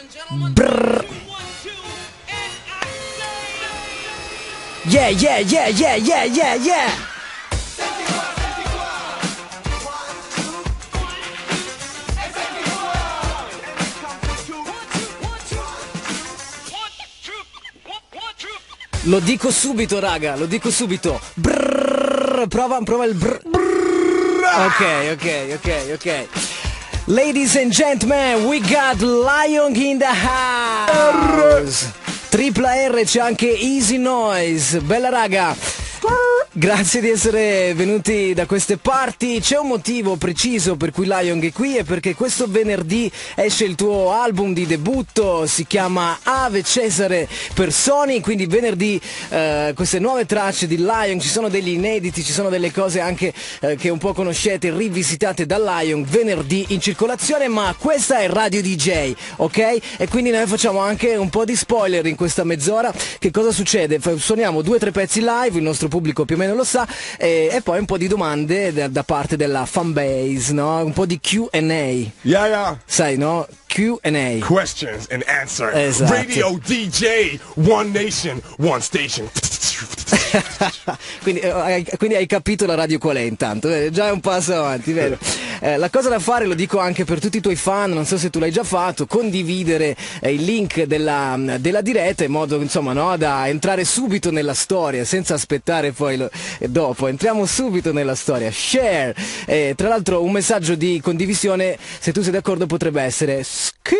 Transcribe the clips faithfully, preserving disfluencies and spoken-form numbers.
Brrr. Yeah, yeah, yeah, yeah, yeah, yeah, yeah. Lo dico subito, raga, lo dico subito. Brrr, prova, prova il brrr. Ok, ok, ok, ok. Ladies and gentlemen, we got Lion in the house. Tripla R, c'è anche Easy Noise. Bella raga. Grazie di essere venuti da queste parti. C'è un motivo preciso per cui Lion è qui, è perché questo venerdì esce il tuo album di debutto, si chiama Ave Cesare per Sony, quindi venerdì eh, queste nuove tracce di Lion, ci sono degli inediti, ci sono delle cose anche eh, che un po' conoscete, rivisitate da Lion, venerdì in circolazione, ma questa è Radio D J, ok? E quindi noi facciamo anche un po' di spoiler in questa mezz'ora. Che cosa succede? Suoniamo due o tre pezzi live, il nostro pubblico più o meno lo sa, e, e poi un po' di domande da, da parte della fanbase, no? Un po' di Q and A. Yeah, yeah. Sai, no? Q and A. Questions and answers. Esatto. Radio D J, one nation, one station. quindi, eh, quindi hai capito la radio qual è intanto, eh, già è un passo avanti, vero? Eh, la cosa da fare, lo dico anche per tutti i tuoi fan, non so se tu l'hai già fatto, condividere eh, il link della, della diretta in modo, insomma, no, da entrare subito nella storia senza aspettare poi lo, eh, dopo, entriamo subito nella storia. Share, eh, tra l'altro un messaggio di condivisione, se tu sei d'accordo, potrebbe essere sk-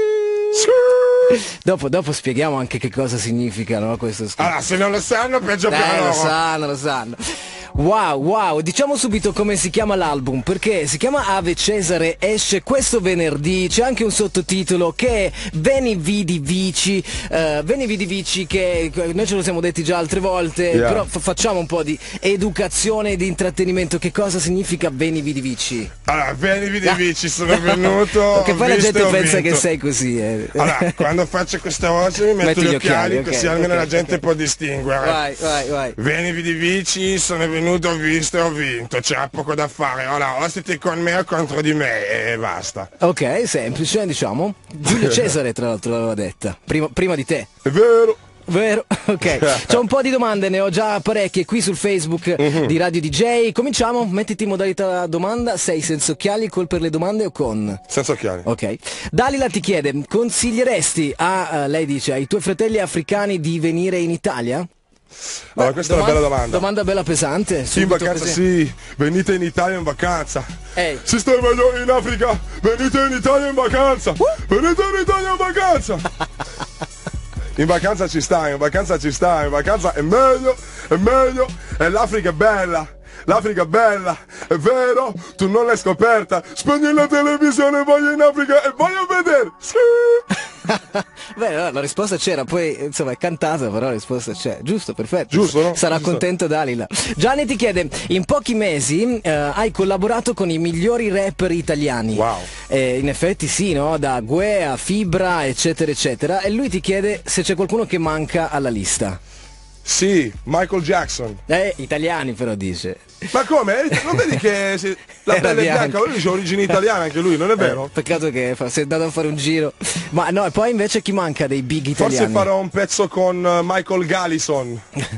Dopo, dopo spieghiamo anche che cosa significa, no, questo sk- Allora, se non lo sanno, peggio per eh, loro. lo sanno, lo sanno. Wow, wow, diciamo subito come si chiama l'album, perché si chiama Ave Cesare, esce questo venerdì, c'è anche un sottotitolo che è Veni Vidi Vici, uh, Veni Vidi Vici, che noi ce lo siamo detti già altre volte, yeah. però fa- facciamo un po' di educazione e di intrattenimento. Che cosa significa Veni Vidi Vici? Allora, Veni Vidi Vici, sono venuto. Che poi la gente pensa vinto. che sei così, eh. Allora, quando faccio questa voce mi metto Metti gli, gli occhiali, occhiali, così ok, almeno ok, la gente ok. può distinguere. Vai, vai, vai. Veni Vidi Vici, sono venuto, ho visto e ho vinto, c'era poco da fare. Ora, o siete con me o contro di me e basta. Ok, semplice, diciamo. Giulio Cesare, tra l'altro, l'aveva detta, prima, prima di te. È vero. Vero? Ok. C'ho un po' di domande, ne ho già parecchie qui sul Facebook uh-huh. di Radio D J. Cominciamo, mettiti in modalità domanda. Sei senza occhiali, col per le domande o con? Senza occhiali. Ok. Dalila ti chiede, consiglieresti a, uh, lei dice, ai tuoi fratelli africani di venire in Italia? Allora, Beh, questa domanda, è una bella domanda. Domanda bella pesante. Sì, in vacanza, presente. sì. Venite in Italia in vacanza. Ehi. Si sta meglio in Africa. Venite in Italia in vacanza. Uh. Venite in Italia in vacanza. In vacanza ci sta, in vacanza ci sta, in vacanza è meglio, è meglio, e l'Africa è bella, l'Africa è bella, è vero, tu non l'hai scoperta, spegni la televisione, vai in Africa e vai a vedere. Beh, la risposta c'era, poi insomma è cantata, però la risposta c'è. Giusto, perfetto. Giusto, no? Sarà Giusto. contento Dalila. Gianni ti chiede, in pochi mesi eh, hai collaborato con i migliori rapper italiani. Wow. Eh, in effetti sì, no? Da Gue a Fibra, eccetera, eccetera. E lui ti chiede se c'è qualcuno che manca alla lista. Sì, Michael Jackson. Eh, italiani però dice. Ma come? Non vedi che se- la Era pelle è bianca, bianca. lui dice origine italiana anche lui, non è vero? Eh, peccato che fa- sei andato a fare un giro. Ma no, e poi invece chi manca dei big italiani? Forse farò un pezzo con uh, Michael Gallison.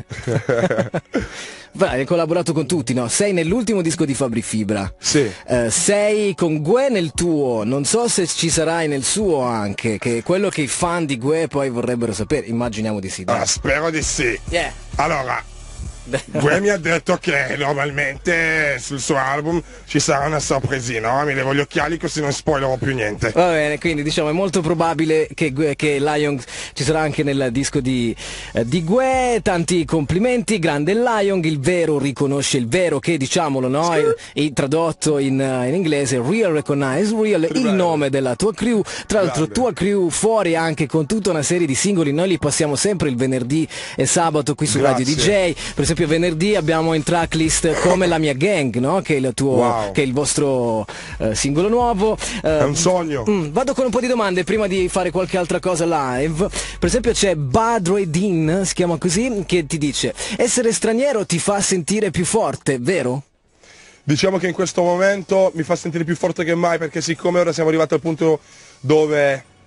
Beh, hai collaborato con tutti, no? Sei nell'ultimo disco di Fabri Fibra. Sì. Eh, sei con Gue nel tuo, non so se ci sarai nel suo anche, che è quello che i fan di Gue poi vorrebbero sapere, immaginiamo di sì. dai. Ah, spero di sì. Yeah. Allora, Gue mi ha detto che normalmente sul suo album ci sarà una sorpresina, ora mi levo gli occhiali così non spoilerò più niente. Va bene, quindi diciamo è molto probabile che, Gue- che Lion ci sarà anche nel disco di, eh, di Gue. Tanti complimenti, grande Lion, il vero riconosce il vero, che diciamolo, no? Sì. E, e tradotto in, uh, in inglese, real recognize real, il bello. nome della tua crew, tra l'altro Grande. tua crew fuori anche con tutta una serie di singoli, noi li passiamo sempre il venerdì e sabato qui su Grazie. Radio D J, per esempio venerdì abbiamo in tracklist Come la mia gang, no? Che è il tuo, Wow. che è il vostro eh, singolo nuovo. Eh, È un sogno. Mm, vado con un po' di domande prima di fare qualche altra cosa live. Per esempio c'è Badroedin, si chiama così, che ti dice: essere straniero ti fa sentire più forte, vero? Diciamo che in questo momento mi fa sentire più forte che mai, perché siccome ora siamo arrivati al punto dove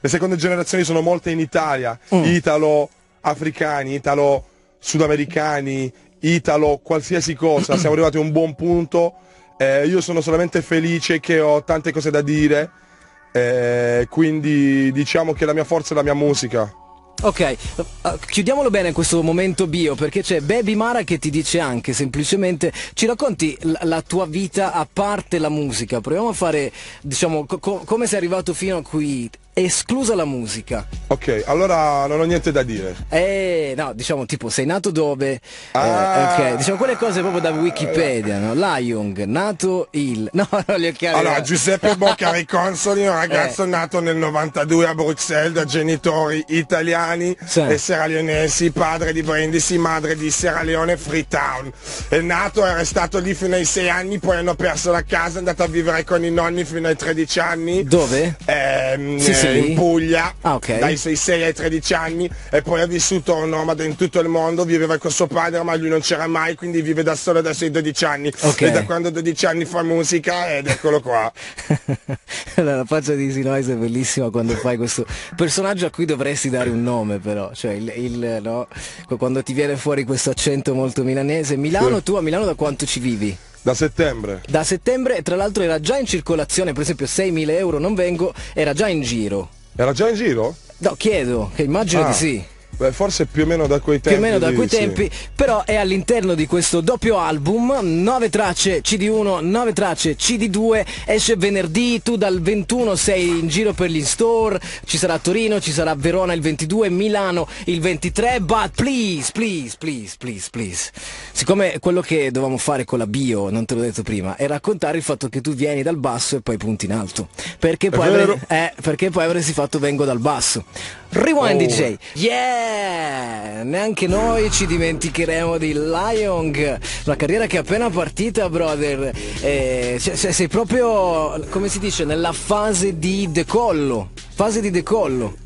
le seconde generazioni sono molte in Italia, Mm. italo-africani, italo-sudamericani, italo qualsiasi cosa, siamo arrivati a un buon punto, eh, io sono solamente felice che ho tante cose da dire, eh, quindi diciamo che la mia forza è la mia musica. Ok, uh, chiudiamolo bene questo momento bio, perché c'è Baby Mara che ti dice anche semplicemente, ci racconti la, la tua vita a parte la musica, proviamo a fare, diciamo, co- co- come sei arrivato fino a qui, esclusa la musica. Ok, allora non ho niente da dire. Eh, no, diciamo, tipo, sei nato dove? Ah. Eh, ok, diciamo quelle cose proprio da Wikipedia, no? Lion, nato il... No, no, gli occhiali... Allora, Giuseppe Boccari Consoli, un ragazzo Eh. nato nel novantadue a Bruxelles da genitori italiani Sì. e serraleonesi, padre di Brindisi, madre di Sierra Leone, Freetown. È nato, è restato lì fino ai sei anni, poi hanno perso la casa, è andato a vivere con i nonni fino ai tredici anni. Dove? Ehm, Sì, sì. in Puglia, Ah, ok. dai suoi sei ai tredici anni, e poi ha vissuto un nomade in tutto il mondo, viveva con suo padre ma lui non c'era mai, quindi vive da solo dai suoi dodici anni. Ok. E da quando dodici anni fa musica ed eccolo qua. La faccia di Easy Noise è bellissima quando fai questo personaggio a cui dovresti dare un nome, però, cioè il, il no, quando ti viene fuori questo accento molto milanese. Milano, Sì. tu a Milano da quanto ci vivi? Da settembre. Da settembre, tra l'altro era già in circolazione, per esempio seimila euro non vengo, era già in giro. Era già in giro? No, chiedo, che immagino Ah. di sì. Beh, forse più o meno da quei Più tempi. o meno da lì, quei sì. tempi, però è all'interno di questo doppio album, nove tracce C D uno, nove tracce C D due, esce venerdì, tu dal ventuno sei in giro per gli store, ci sarà a Torino, ci sarà a Verona il ventidue, Milano il ventitré, but please, please, please, please, please. Siccome quello che dovevamo fare con la bio, non te l'ho detto prima, è raccontare il fatto che tu vieni dal basso e poi punti in alto. Perché poi, vero. avre- eh, perché poi avresti fatto vengo dal basso. Rewind Oh. D J. Yeah! Neanche noi ci dimenticheremo di Lion, una carriera che è appena partita, brother. Eh, cioè, cioè, sei proprio, come si dice, nella fase di decollo. Fase di decollo.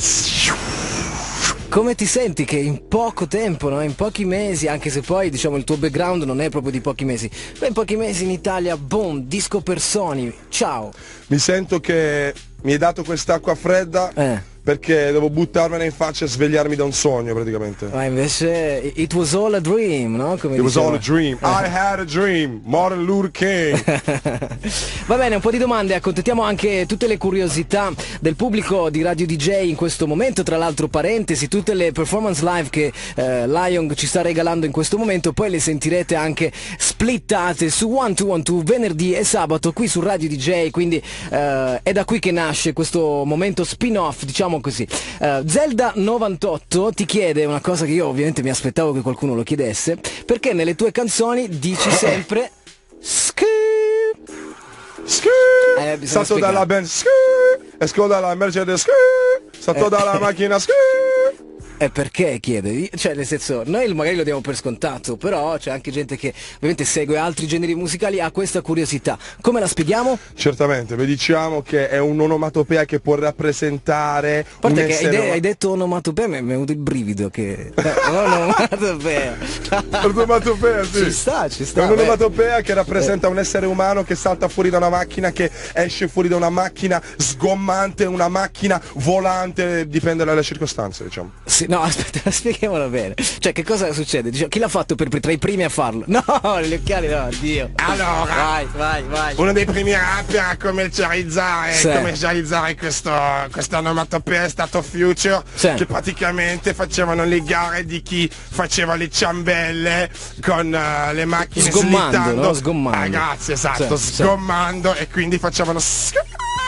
Come ti senti che in poco tempo, no? In pochi mesi, anche se poi diciamo il tuo background non è proprio di pochi mesi, ma in pochi mesi in Italia, boom, disco per Sony, ciao. Mi sento che mi hai dato quest'acqua fredda Eh. perché devo buttarmela in faccia e svegliarmi da un sogno praticamente. Ma invece it was all a dream, no? Come It was diceva. all a dream. I had a dream. Martin Luther King. Va bene, un po' di domande, accontentiamo anche tutte le curiosità del pubblico di Radio D J in questo momento, tra l'altro parentesi, tutte le performance live che eh, Lion ci sta regalando in questo momento, poi le sentirete anche splittate su uno due uno due venerdì e sabato qui su Radio D J, quindi eh, è da qui che nasce questo momento spin-off, diciamo così. Eh, Zelda novantotto ti chiede una cosa che io ovviamente mi aspettavo che qualcuno lo chiedesse, perché nelle tue canzoni dici sempre Ski. Ski. Eh, bisogna Salto spiegare. dalla Benz. Ski. Esco dalla Mercedes. Ski. Salto Eh. dalla macchina. Ski. E perché chiede? Cioè, nel senso, noi magari lo diamo per scontato, però c'è anche gente che ovviamente segue altri generi musicali, ha questa curiosità. Come la spieghiamo? Certamente, vi diciamo che è un'onomatopea che può rappresentare A parte un che hai, essere de- hai detto onomatopea, mi è venuto il brivido che... No, onomatopea. Onomatopea, sì. Ci sta, ci È sta. un'onomatopea che rappresenta un essere umano che salta fuori da una macchina, che esce fuori da una macchina sgommante, una macchina volante, dipende dalle circostanze, diciamo. Sì, no, aspetta, spieghiamola bene. Cioè, che cosa succede? Dice, chi l'ha fatto per, tra i primi a farlo? No, gli occhiali no, Dio. Allora, Vai, vai, vai. uno dei primi rapper a commercializzare, Sì. commercializzare questo, questa onomatopea è stato Future, Sì. che praticamente facevano le gare di chi faceva le ciambelle con eh, le macchine Sgommando, slittando. no? Sgommando. Ah, grazie, esatto, Sì, sì. sgommando, e quindi facevano sk-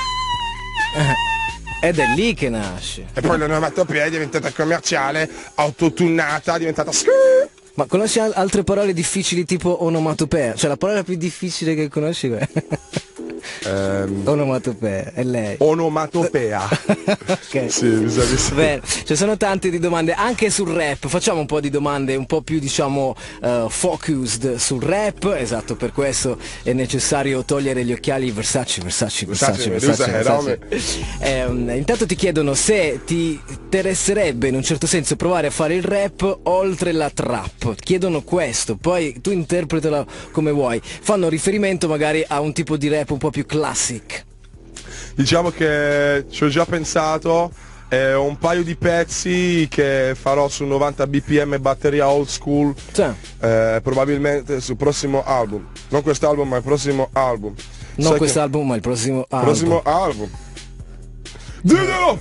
Ed è lì che nasce. e poi l'onomatopea è diventata commerciale, autotunnata, è diventata sk- Ma conosci al- altre parole difficili tipo onomatopea? Cioè la parola più difficile che conosci è ehm, onomatopea, è lei. onomatopea. Ok. Sì, mi sa di sì. Bene, ci sono tante di domande anche sul rap, facciamo un po' di domande un po' più diciamo eh, focused sul rap, esatto, per questo è necessario togliere gli occhiali Versace, Versace, Versace, Versace, Versace, Medusa, Versace. Ehm, intanto ti chiedono se ti interesserebbe in un certo senso provare a fare il rap oltre la trap, chiedono questo, poi tu interpretala come vuoi, fanno riferimento magari a un tipo di rap un po' più classic. Diciamo che ci ho già pensato, eh, ho un paio di pezzi che farò su novanta B P M batteria old school, Sì. eh, probabilmente sul prossimo album. Non quest'album, ma il prossimo album. Non Sai quest'album, ma il prossimo che... album. prossimo album. Diglielo!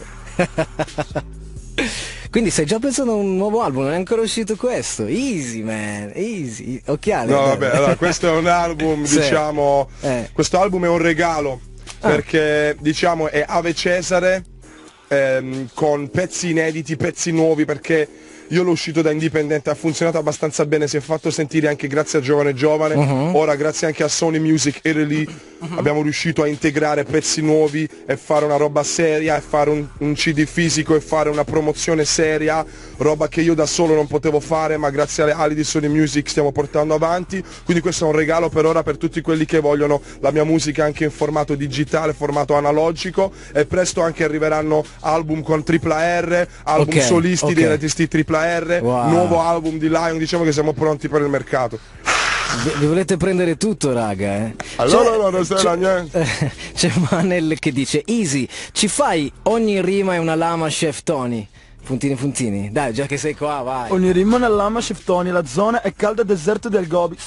Quindi stai già pensando a un nuovo album, non è ancora uscito questo? Easy man, easy. Occhiali. No vabbè, allora questo è un album, Sì. diciamo, Eh. questo album è un regalo, Ah. perché diciamo è Ave Cesare, ehm, con pezzi inediti, pezzi nuovi, perché io l'ho uscito da indipendente, ha funzionato abbastanza bene, si è fatto sentire anche grazie a Giovane Giovane, Uh-huh. ora grazie anche a Sony Music Italy abbiamo riuscito a integrare pezzi nuovi e fare una roba seria, e fare un, un C D fisico e fare una promozione seria, roba che io da solo non potevo fare, ma grazie alle ali di Sony Music stiamo portando avanti, quindi questo è un regalo per ora per tutti quelli che vogliono la mia musica anche in formato digitale, formato analogico, e presto anche arriveranno album con tripla R, album Ok, solisti ok. dei artisti tripla R, Wow. nuovo album di Lion, diciamo che siamo pronti per il mercato. Vi vi volete prendere tutto, raga, eh? Allora C'è- non resterà niente. eh, C'è Manel che dice: Easy, ci fai ogni rima è una lama, chef Tony. Puntini puntini. Dai, già che sei qua, vai. Ogni ritmo nella lama, chef Tony, la zona è calda deserto del Gobi.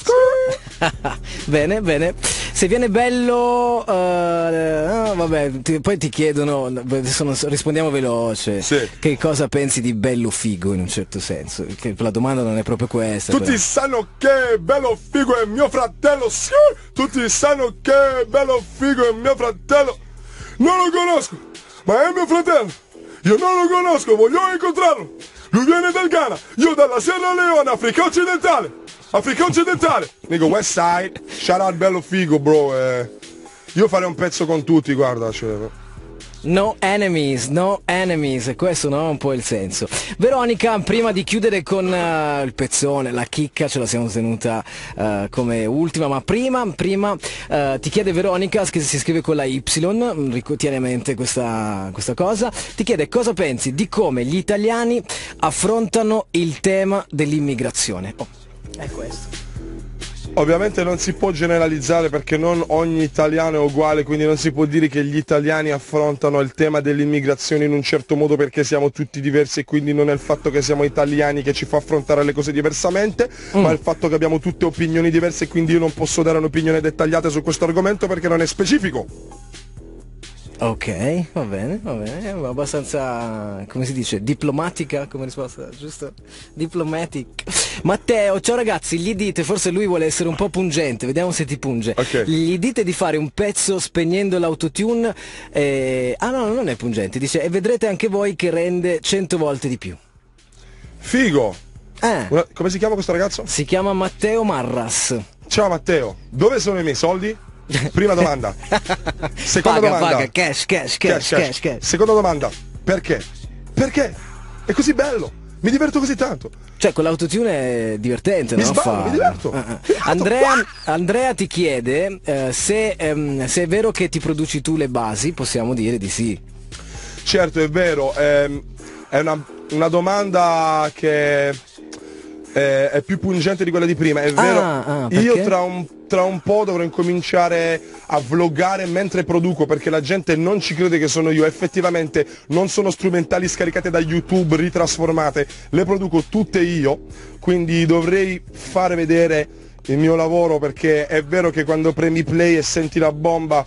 Bene, bene. Se viene bello, eh, ah, vabbè, ti- poi ti chiedono, adesso non so, rispondiamo veloce. Sì. Che cosa pensi di bello figo in un certo senso? Che la domanda non è proprio questa. Tutti però. sanno che bello figo è mio fratello, sì! Tutti sanno che bello figo è mio fratello. Non lo conosco, ma è mio fratello. Io non lo conosco, voglio incontrarlo. Lui viene dal Ghana, io dalla Sierra Leone, Africa occidentale. Africa occidentale. Dico West Side, shout out bello figo, bro. Eh. Io farei un pezzo con tutti, guarda. Cioè. No enemies, no enemies, e questo no è un po' il senso. Veronica, prima di chiudere con eh, il pezzone, la chicca ce la siamo tenuta eh, come ultima, ma prima, prima eh, ti chiede Veronica, che si scrive con la Y, ric- tieni a mente questa, questa cosa, ti chiede cosa pensi di come gli italiani affrontano il tema dell'immigrazione. Oh, è questo. Ovviamente non si può generalizzare perché non ogni italiano è uguale, quindi non si può dire che gli italiani affrontano il tema dell'immigrazione in un certo modo perché siamo tutti diversi, e quindi non è il fatto che siamo italiani che ci fa affrontare le cose diversamente, mm. ma il fatto che abbiamo tutte opinioni diverse, e quindi io non posso dare un'opinione dettagliata su questo argomento perché non è specifico. Ok, va bene, va bene, è abbastanza, come si dice, diplomatica come risposta, giusto? Diplomatic. Matteo, ciao ragazzi, gli dite, forse lui vuole essere un po' pungente, vediamo se ti punge. Ok. Gli dite di fare un pezzo spegnendo l'autotune, eh... ah no, non è pungente, dice, e vedrete anche voi che rende cento volte di più. Figo! Eh, Una- come si chiama questo ragazzo? si chiama Matteo Marras. Ciao Matteo, dove sono i miei soldi? Prima domanda. Seconda Paga, domanda. paga, cash, cash, cash, cash, cash. Seconda domanda. Perché? Perché? È così bello. Mi diverto così tanto. Cioè, con l'autotune è divertente, Mi no? sballo, Fa- mi diverto. Ah, ah. Mi diverto. Andrea, Andrea ti chiede eh, se, ehm, se è vero che ti produci tu le basi, possiamo dire di sì. Certo, è vero. ehm, è una, una domanda che è, è più pungente di quella di prima. È vero. ah, Io perché? tra un, tra un po' dovrò incominciare a vloggare mentre produco, perché la gente non ci crede che sono io. Effettivamente non sono strumentali scaricate da YouTube, ritrasformate, le produco tutte io, quindi dovrei fare vedere il mio lavoro, perché è vero che quando premi play e senti la bomba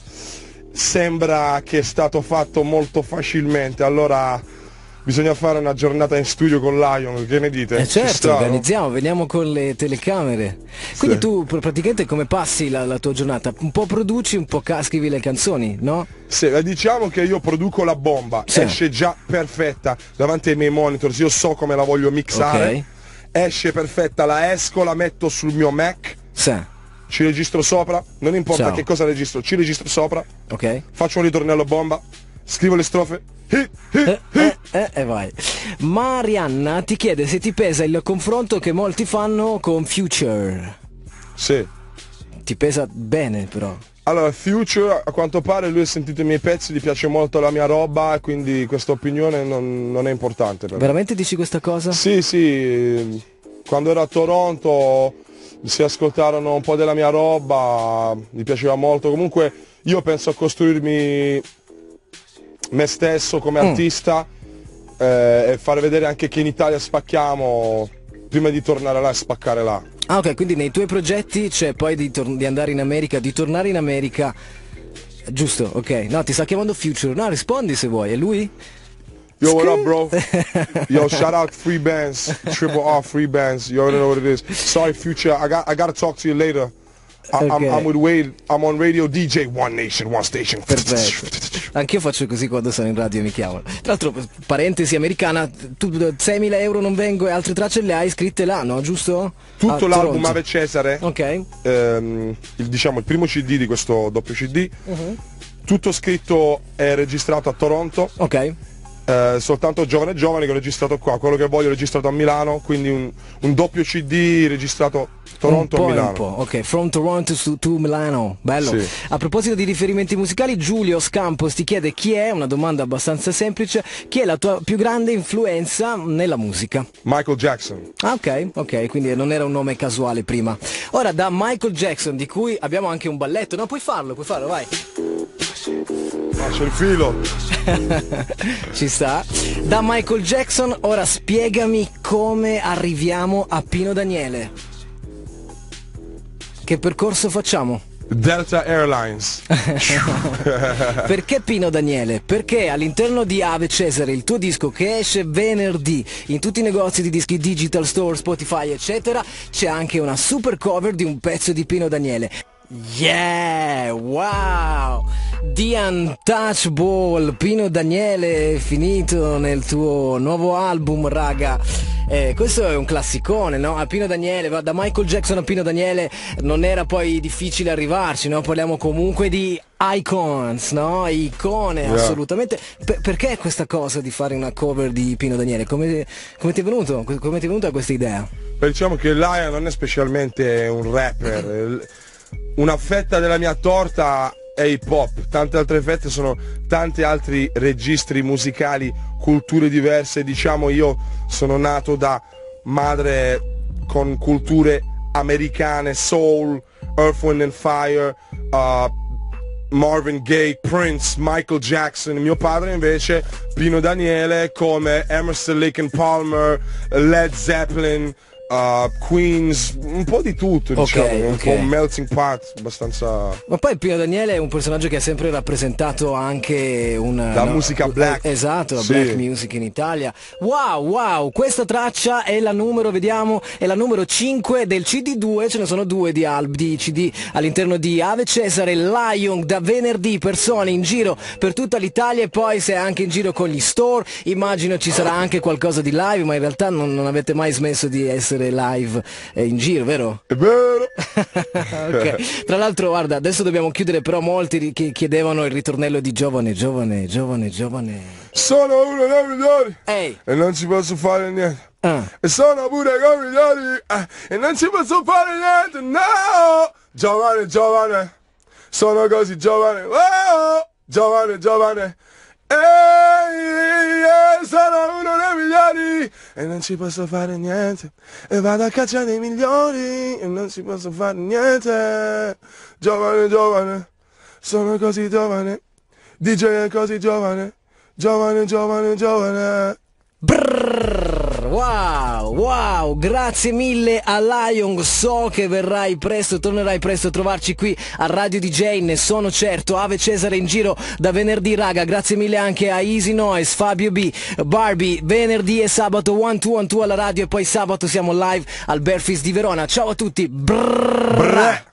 sembra che è stato fatto molto facilmente. Allora bisogna fare una giornata in studio con Lion, che ne dite? Eh Ci certo, sta, no? organizziamo, veniamo con le telecamere. Quindi Sì. tu pr- praticamente come passi la, la tua giornata? Un po' produci, un po' ca- scrivi le canzoni, no? Sì, eh, diciamo che io produco la bomba, Sì. esce già perfetta davanti ai miei monitor, io so come la voglio mixare, Ok. esce perfetta, la esco, la metto sul mio Mac, Sì, ci registro sopra, non importa Ciao. che cosa registro, ci registro sopra, ok? faccio un ritornello bomba, scrivo le strofe, hi, hi, Eh, hi. eh, eh, e vai. Marianna ti chiede se ti pesa il confronto che molti fanno con Future. Sì. Ti pesa bene però. Allora, Future, a quanto pare lui ha sentito i miei pezzi, gli piace molto la mia roba, e quindi questa opinione non, non è importante per me. Veramente dici questa cosa? Sì, sì, quando ero a Toronto si ascoltarono un po' della mia roba, mi piaceva molto. Comunque io penso a costruirmi me stesso come Mm. artista eh, e fare vedere anche che in Italia spacchiamo prima di tornare là e spaccare là. Ah, ok, quindi nei tuoi progetti c'è poi di, tor- di andare in America, di tornare in America. Giusto, ok. No, ti sta chiamando Future. No, rispondi se vuoi. È lui? Yo, what up, bro? Yo, shout out Free Bands, Triple R Free Bands. You already know what it is. Sorry, Future. I got I gotta talk to you later. I, I'm, Okay. I'm with Wade. I'm on radio D J One Nation, One Station. Perfetto. Anch'io faccio così quando sono in radio e mi chiamano. Tra l'altro, parentesi americana, tu seimila euro non vengo e altre tracce le hai scritte là, no? Giusto? Tutto A l'album Toronto. Ave Cesare, Ok. ehm, il, diciamo il primo C D di questo doppio C D, tutto scritto e registrato a Toronto. Ok. Eh, soltanto Giovane Giovane che ho registrato qua, quello che voglio ho registrato a Milano, quindi un, un doppio C D registrato Toronto un po' a e Milano. un po', ok, from Toronto to, to Milano, bello. Sì. A proposito di riferimenti musicali, Giulio Scampos ti chiede chi è, una domanda abbastanza semplice, chi è la tua più grande influenza nella musica? Michael Jackson. Ah, ok, ok, quindi non era un nome casuale prima. Ora, da Michael Jackson, di cui abbiamo anche un balletto, no, puoi farlo, puoi farlo, vai. Ah, c'è il filo. Ci sta. Da Michael Jackson, ora spiegami come arriviamo a Pino Daniele. Che percorso facciamo? Delta Airlines. Perché Pino Daniele? Perché all'interno di Ave Cesare, il tuo disco che esce venerdì in tutti i negozi di dischi, digital store, Spotify eccetera, c'è anche una super cover di un pezzo di Pino Daniele. Yeah, wow, The Untouchable, Pino Daniele è finito nel tuo nuovo album, raga. Eh, questo è un classicone, no? A Pino Daniele, va da Michael Jackson a Pino Daniele non era poi difficile arrivarci, no? Parliamo comunque di icons, no? Icone, Yeah. assolutamente. Per- perché questa cosa di fare una cover di Pino Daniele? Come, come ti è venuto? Come ti è venuta questa idea? Beh, diciamo che Lion non è specialmente un rapper. Una fetta della mia torta è hip hop, tante altre fette sono tanti altri registri musicali, culture diverse. Diciamo, io sono nato da madre con culture americane, soul, Earth, Wind and Fire, uh, Marvin Gaye, Prince, Michael Jackson. Mio padre invece Pino Daniele, come Emerson, Lake and Palmer, Led Zeppelin, uh, Queens, un po' di tutto, Ok, diciamo, un ok. po' un melting pot abbastanza. Ma poi Pino Daniele è un personaggio che ha sempre rappresentato anche una La musica black. Esatto, la Sì. black music in Italia. Wow, wow, questa traccia è la numero, vediamo, è la numero cinque del C D due, ce ne sono due di album di C D all'interno di Ave Cesare, Lion, da venerdì, persone in giro per tutta l'Italia, e poi sei anche in giro con gli store, immagino ci sarà anche qualcosa di live, ma in realtà non, non avete mai smesso di essere live eh, in giro, vero? È vero? Ok. Tra l'altro, guarda, adesso dobbiamo chiudere, però molti ri- che chiedevano il ritornello di giovane, giovane, giovane, giovane. Sono uno dei migliori Ehi! e non ci posso fare niente. Ah. E sono pure con i migliori eh, e non ci posso fare niente, no! Giovane, giovane, sono così giovane, oh! Giovane, giovane, ehi, eh, sono uno dei migliori e non ci posso fare niente. E vado a caccia dei migliori e non ci posso fare niente. Giovane, giovane, sono così giovane, D J è così giovane, giovane, giovane, giovane. Brrr, wow, wow, grazie mille a Lion, so che verrai presto, tornerai presto a trovarci qui a Radio D J, ne sono certo. Ave Cesare in giro da venerdì, raga, grazie mille anche a Easy Noise, Fabio B, Barbie, venerdì e sabato one two one two alla radio, e poi sabato siamo live al Bear Fest di Verona. Ciao a tutti. Brrr. Brrr.